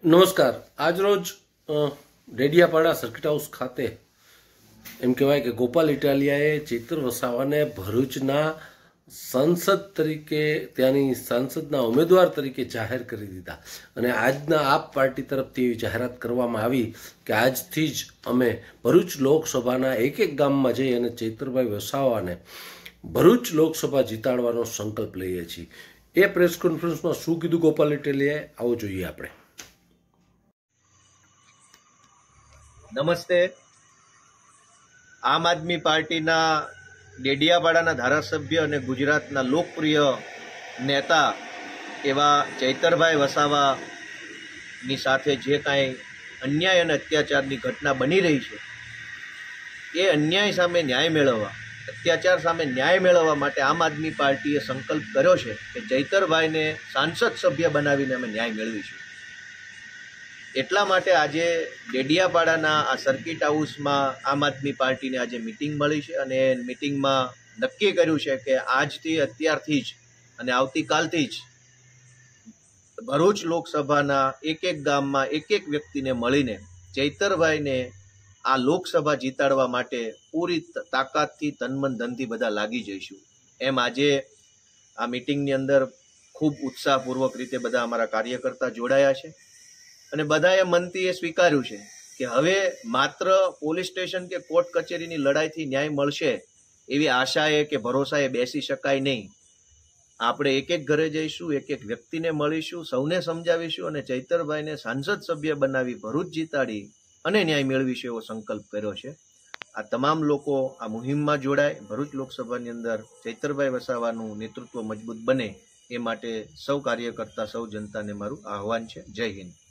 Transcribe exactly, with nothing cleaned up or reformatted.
નમસ્કાર। આજ રોજ ડેડિયાપાડા સર્કિટ હાઉસ ખાતે એમ કહેવાય કે ગોપાલ ઇટાલિયાએ ચૈતર વસાવાને ભરૂચના સાંસદ તરીકે ત્યાંની સાંસદના ઉમેદવાર તરીકે જાહેર કરી દીધા અને આજના આપ પાર્ટી તરફથી એવી જાહેરાત કરવામાં આવી કે આજથી જ અમે ભરૂચ લોકસભાના એક એક ગામમાં જઈ અને ચૈતરભાઈ વસાવાને ભરૂચ લોકસભા જીતાડવાનો સંકલ્પ લઈએ છીએ। એ પ્રેસ કોન્ફરન્સમાં શું કીધું ગોપાલ ઇટાલિયાએ, આવો જોઈએ આપણે। નમસ્તે। આમ આદમી પાર્ટીના ડેડિયાપાડાના ધારાસભ્ય અને ગુજરાતના લોકપ્રિય નેતા એવા ચૈતરભાઈ વસાવાની સાથે જે કાંઈ અન્યાય અને અત્યાચારની ઘટના બની રહી છે એ અન્યાય સામે ન્યાય મેળવવા, અત્યાચાર સામે ન્યાય મેળવવા માટે આમ આદમી પાર્ટીએ સંકલ્પ કર્યો છે કે ચૈતરભાઈને સાંસદ સભ્ય બનાવીને અમે ન્યાય મેળવીશું। એટલા માટે આજે ડેડિયાપાડાના આ સર્કિટ હાઉસમાં આમ આદમી પાર્ટીને આજે મિટિંગ મળી છે અને એ મિટિંગમાં નક્કી કર્યું છે કે આજથી અત્યારથી જ અને આવતીકાલથી જ ભરૂચ લોકસભાના એક એક ગામમાં એક એક વ્યક્તિને મળીને ચૈતરભાઈને આ લોકસભા જીતાડવા માટે પૂરી તાકાતથી તનમન ધનથી બધા લાગી જઈશું। એમ આજે આ મિટિંગની અંદર ખૂબ ઉત્સાહપૂર્વક રીતે બધા અમારા કાર્યકર્તા જોડાયા છે અને બધાએ મનથી એ સ્વીકાર્યું છે કે હવે માત્ર પોલીસ સ્ટેશન કે કોર્ટ કચેરીની લડાઈથી ન્યાય મળશે એવી આશાએ કે ભરોસાએ બેસી શકાય નહીં। આપણે એક એક ઘરે જઈશું, એક એક વ્યક્તિને મળીશું, સૌને સમજાવીશું અને ચૈતરભાઈને સાંસદ સભ્ય બનાવી ભરૂચ જીતાડી અને ન્યાય મેળવીશું એવો સંકલ્પ કર્યો છે। આ તમામ લોકો આ મુહિમમાં જોડાય, ભરૂચ લોકસભાની અંદર ચૈતરભાઈ વસાવાનું નેતૃત્વ મજબૂત બને એ માટે સૌ કાર્યકર્તા, સૌ જનતાને મારું આહવાન છે। જય હિન્દ।